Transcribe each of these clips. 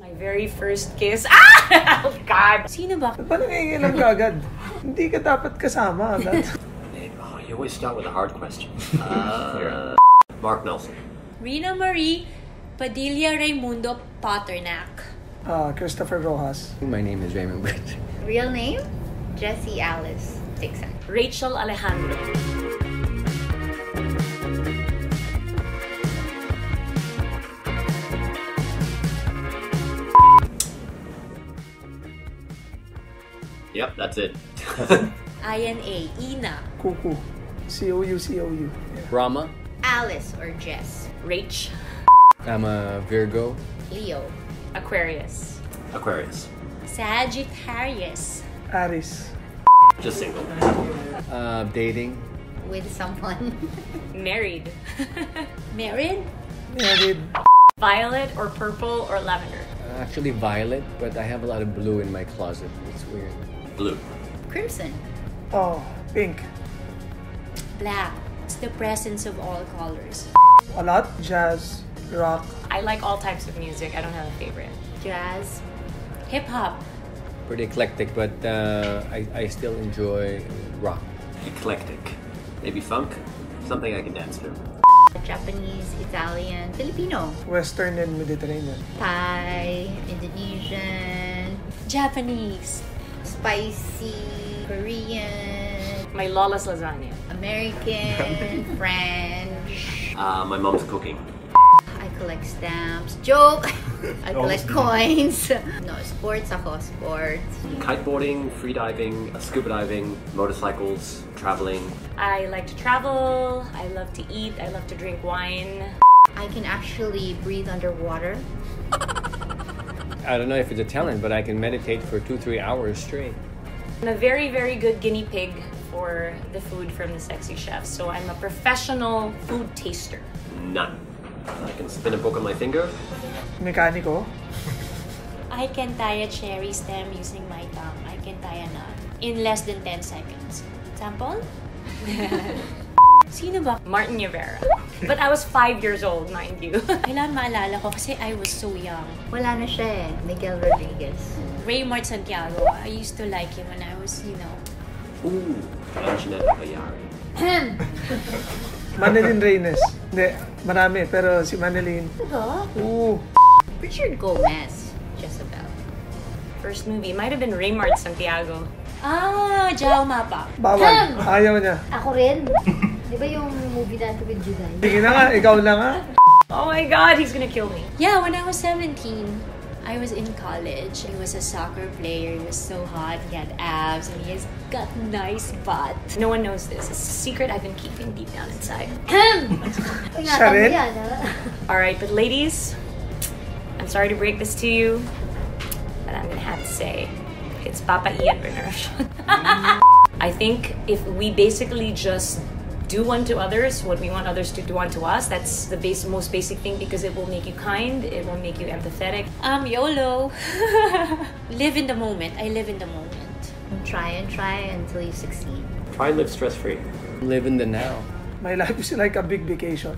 My very first kiss. Ah! Oh, God! Sino ba? Paano nangingilam ka agad? Hindi ka dapat kasama agad. You always start with a hard question. Mark Nelson. Rina Marie Padilla Raimundo Paternak. Christopher Rojas. My name is Raymond Bridge. Real name? Jessie Alice Dixon. Rachel Alejandro. Yep, that's it. INA, Ina. Kuku. COU. Yeah. Rama. Alice or Jess. Rach. I'm a Virgo. Leo. Aquarius. Aquarius. Sagittarius. Aris. Just single. Dating. With someone. Married. Married? Married. Violet or purple or lavender. Actually violet, but I have a lot of blue in my closet. It's weird. Blue. Crimson. Oh, pink. Black. It's the presence of all colors. A lot. Jazz. Rock. I like all types of music. I don't have a favorite. Jazz. Hip hop. Pretty eclectic, but I still enjoy rock. Eclectic. Maybe funk. Something I can dance to. Japanese, Italian, Filipino. Western and Mediterranean. Thai, Indonesian, Japanese. spicy, Korean, My lawless lasagna. American, French. My mom's cooking. I collect stamps. Joke! I collect coins. No, sports ako. Sports. Kiteboarding, freediving, scuba diving, motorcycles, traveling. I like to travel. I love to eat. I love to drink wine. I can actually breathe underwater. I don't know if it's a talent, but I can meditate for 2-3 hours straight. I'm a very, very good guinea pig for the food from the Sexy Chef. So I'm a professional food taster. None. I can spin a book on my finger. Mekaniko. I can tie a cherry stem using my tongue. I can tie a knot in less than 10 seconds. Sample? Sino ba? Martin Rivera. But I was 5 years old, mind you. Kailan maalala ko kasi I was so young. Wala na siya eh. Miguel Rodriguez. Raymart Santiago. I used to like him when I was, Ooh, Anjanette Bayari. Manilyn Reynes. Hindi, marami. Pero si Manilyn. Diba? Richard Gomez. Jezebel. First movie might have been Raymart Santiago. Ah, Jao Mapa. Bawal. Ayaw niya. Ako rin. Di ba yung movie natin with Juday? Sige na nga, ikaw na nga. Oh my God, he's gonna kill me. Yeah, when I was 17, I was in college. He was a soccer player. He was so hot. He had abs and he has got nice butt. No one knows this. It's a secret I've been keeping deep down inside. Siya rin? Yan, ha? Alright, but ladies, I'm sorry to break this to you, but I'm gonna have to say, it's Papa Ian Bernard. I think if we basically just do unto others what we want others to do unto us, that's the most basic thing, because it will make you kind, it will make you empathetic. YOLO. Live in the moment. I live in the moment. Try and try until you succeed. Try and live stress-free. Live in the now. My life is like a big vacation.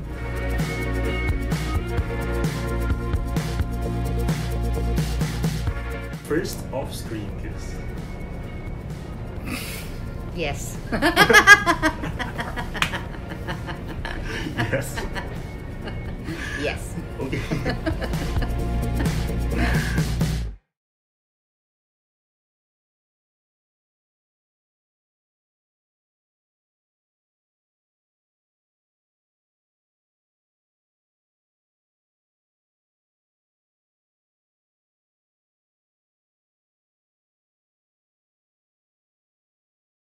First off-screen kiss. Yes. Yes. Yes. Okay.